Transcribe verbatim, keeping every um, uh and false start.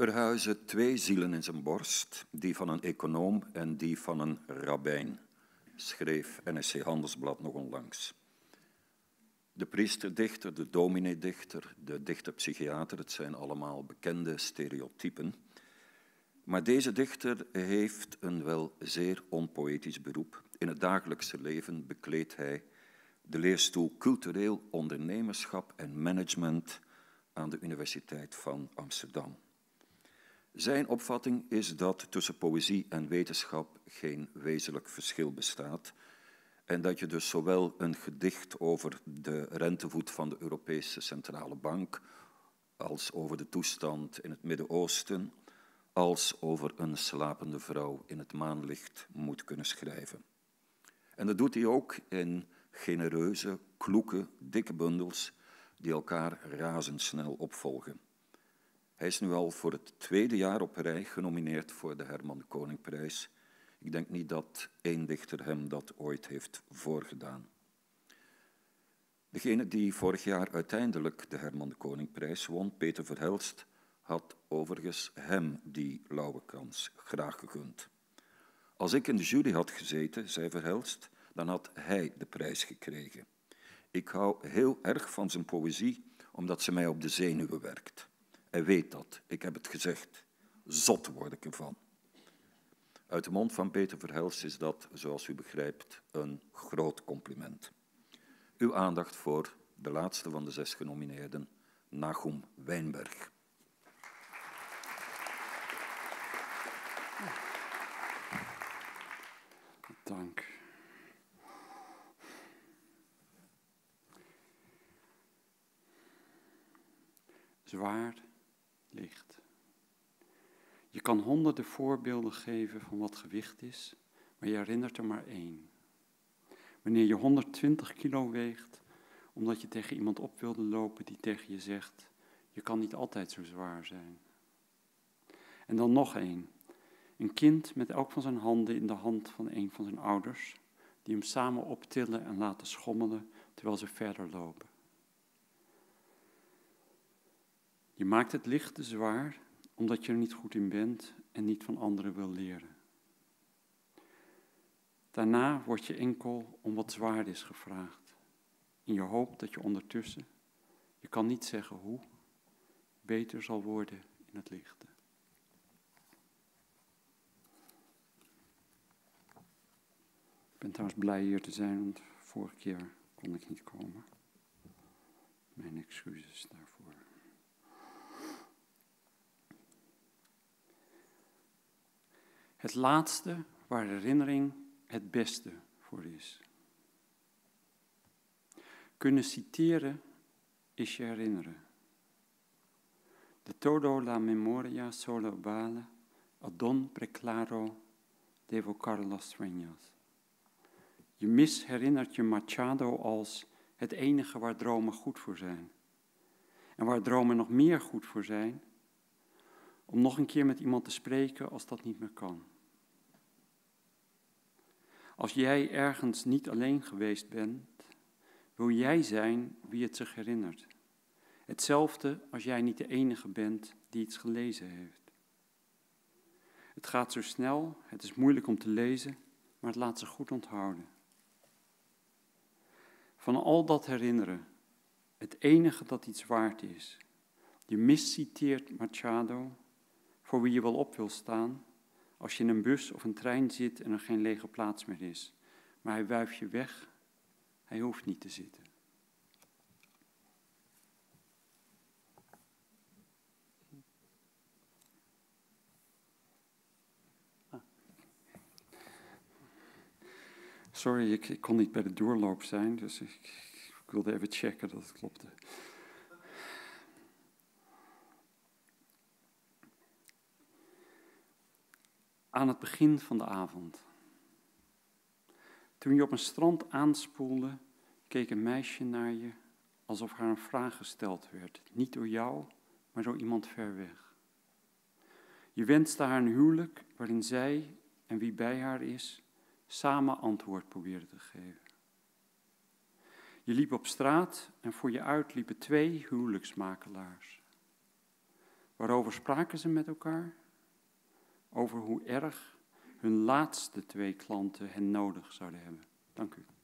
Er huizen twee zielen in zijn borst, die van een econoom en die van een rabbijn, schreef N S C Handelsblad nog onlangs. De priesterdichter, de dominee-dichter, de dichter-psychiater, het zijn allemaal bekende stereotypen. Maar deze dichter heeft een wel zeer onpoëtisch beroep. In het dagelijkse leven bekleedt hij de leerstoel cultureel ondernemerschap en management aan de Universiteit van Amsterdam. Zijn opvatting is dat tussen poëzie en wetenschap geen wezenlijk verschil bestaat en dat je dus zowel een gedicht over de rentevoet van de Europese Centrale Bank als over de toestand in het Midden-Oosten als over een slapende vrouw in het maanlicht moet kunnen schrijven. En dat doet hij ook in genereuze, kloeke, dikke bundels die elkaar razendsnel opvolgen. Hij is nu al voor het tweede jaar op rij genomineerd voor de Herman de Koningprijs. Ik denk niet dat één dichter hem dat ooit heeft voorgedaan. Degene die vorig jaar uiteindelijk de Herman de Koningprijs won, Peter Verhelst, had overigens hem die Lauwekrans graag gegund. Als ik in de jury had gezeten, zei Verhelst, dan had hij de prijs gekregen. Ik hou heel erg van zijn poëzie, omdat ze mij op de zenuwen werkt. Hij weet dat, ik heb het gezegd. Zot word ik ervan. Uit de mond van Peter Verhelst is dat, zoals u begrijpt, een groot compliment. Uw aandacht voor de laatste van de zes genomineerden, Nachum Weinberg. Dank. Zwaar, licht. Je kan honderden voorbeelden geven van wat gewicht is, maar je herinnert er maar één. Wanneer je honderdtwintig kilo weegt, omdat je tegen iemand op wilde lopen die tegen je zegt, je kan niet altijd zo zwaar zijn. En dan nog één. Een kind met elk van zijn handen in de hand van een van zijn ouders, die hem samen optillen en laten schommelen terwijl ze verder lopen. Je maakt het licht te zwaar, omdat je er niet goed in bent en niet van anderen wil leren. Daarna word je enkel om wat zwaar is gevraagd, in je hoop dat je ondertussen, je kan niet zeggen hoe, beter zal worden in het lichte. Ik ben trouwens blij hier te zijn, want vorige keer kon ik niet komen. Mijn excuses daarvoor. Het laatste waar herinnering het beste voor is. Kunnen citeren is je herinneren. De todo la memoria solo vale, ad don preclaro devocar las sueñas. Je mis herinnert je Machado als het enige waar dromen goed voor zijn. En waar dromen nog meer goed voor zijn, om nog een keer met iemand te spreken als dat niet meer kan. Als jij ergens niet alleen geweest bent, wil jij zijn wie het zich herinnert. Hetzelfde als jij niet de enige bent die iets gelezen heeft. Het gaat zo snel, het is moeilijk om te lezen, maar het laat zich goed onthouden. Van al dat herinneren, het enige dat iets waard is. Je misciteert Machado, voor wie je wel op wil staan, als je in een bus of een trein zit en er geen lege plaats meer is. Maar hij wuift je weg, hij hoeft niet te zitten. Ah. Sorry, ik, ik kon niet bij de doorloop zijn, dus ik, ik wilde even checken dat het klopte. Aan het begin van de avond. Toen je op een strand aanspoelde, keek een meisje naar je alsof haar een vraag gesteld werd. Niet door jou, maar door iemand ver weg. Je wenste haar een huwelijk waarin zij en wie bij haar is, samen antwoord probeerden te geven. Je liep op straat en voor je uit liepen twee huwelijksmakelaars. Waarover spraken ze met elkaar? Over hoe erg hun laatste twee klanten hen nodig zouden hebben. Dank u.